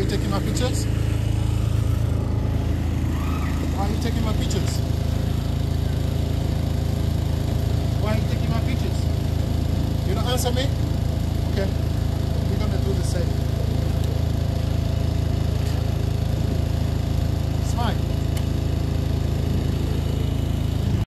you taking my pictures? Why are you taking my pictures? Why are you taking my pictures? You don't answer me? Okay. We're gonna do the same.